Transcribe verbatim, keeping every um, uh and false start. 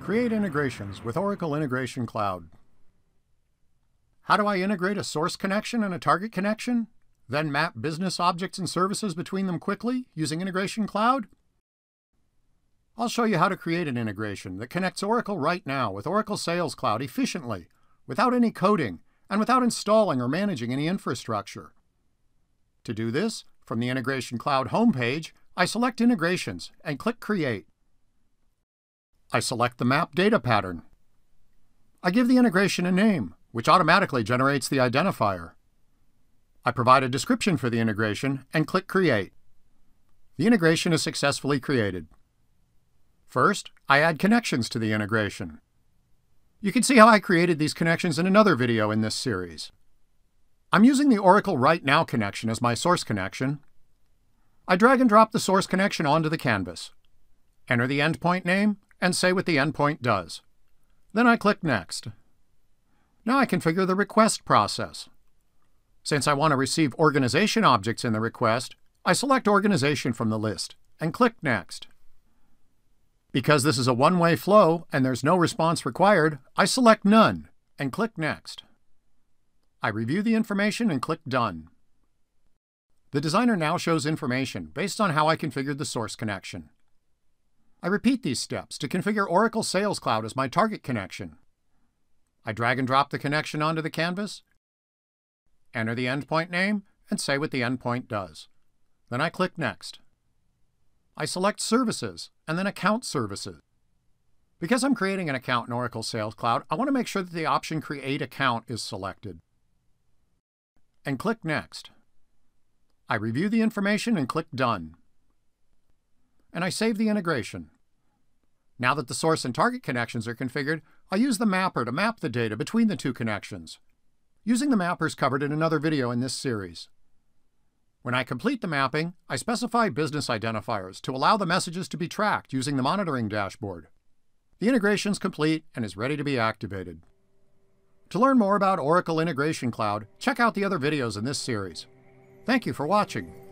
Create integrations with Oracle Integration Cloud. How do I integrate a source connection and a target connection, then map business objects and services between them quickly using Integration Cloud? I'll show you how to create an integration that connects Oracle Right Now with Oracle Sales Cloud efficiently, without any coding, and without installing or managing any infrastructure. To do this, from the Integration Cloud homepage, I select Integrations and click Create. I select the map data pattern. I give the integration a name, which automatically generates the identifier. I provide a description for the integration and click Create. The integration is successfully created. First, I add connections to the integration. You can see how I created these connections in another video in this series. I'm using the Oracle Right Now connection as my source connection. I drag and drop the source connection onto the canvas, enter the endpoint name, and say what the endpoint does. Then I click Next. Now I configure the request process. Since I want to receive organization objects in the request, I select Organization from the list and click Next. Because this is a one-way flow and there's no response required, I select None and click Next. I review the information and click Done. The designer now shows information based on how I configured the source connection. I repeat these steps to configure Oracle Sales Cloud as my target connection. I drag and drop the connection onto the canvas, enter the endpoint name, and say what the endpoint does. Then I click Next. I select Services and then Account Services. Because I'm creating an account in Oracle Sales Cloud, I want to make sure that the option Create Account is selected. And click Next. I review the information and click Done. And I save the integration. Now that the source and target connections are configured, I use the mapper to map the data between the two connections, using the mappers covered in another video in this series. When I complete the mapping, I specify business identifiers to allow the messages to be tracked using the monitoring dashboard. The integration is complete and is ready to be activated. To learn more about Oracle Integration Cloud, check out the other videos in this series. Thank you for watching.